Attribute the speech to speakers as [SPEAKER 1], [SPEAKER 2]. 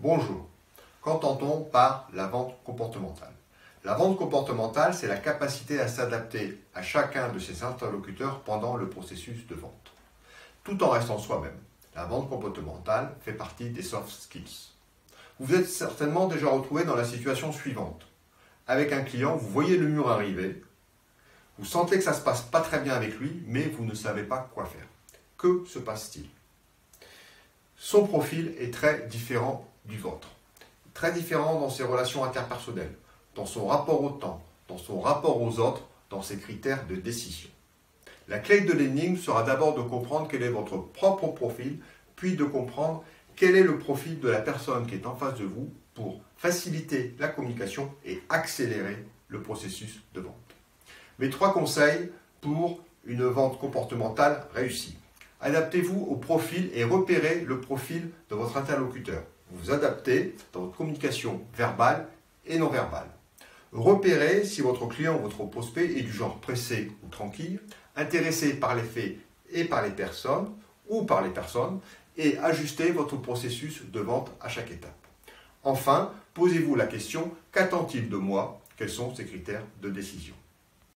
[SPEAKER 1] Bonjour. Qu'entend-on par la vente comportementale? La vente comportementale, c'est la capacité à s'adapter à chacun de ses interlocuteurs pendant le processus de vente, tout en restant soi-même. La vente comportementale fait partie des soft skills. Vous vous êtes certainement déjà retrouvé dans la situation suivante. Avec un client, vous voyez le mur arriver, vous sentez que ça ne se passe pas très bien avec lui, mais vous ne savez pas quoi faire. Que se passe-t-il? Son profil est très différent du vôtre. Très différent dans ses relations interpersonnelles, dans son rapport au temps, dans son rapport aux autres, dans ses critères de décision. La clé de l'énigme sera d'abord de comprendre quel est votre propre profil, puis de comprendre quel est le profil de la personne qui est en face de vous pour faciliter la communication et accélérer le processus de vente. Mes 3 conseils pour une vente comportementale réussie. Adaptez-vous au profil et repérez le profil de votre interlocuteur. Vous vous adaptez dans votre communication verbale et non verbale. Repérez si votre client ou votre prospect est du genre pressé ou tranquille, intéressé par les faits et par les personnes et ajustez votre processus de vente à chaque étape. Enfin, posez-vous la question: qu'attend-il de moi? Quels sont ses critères de décision?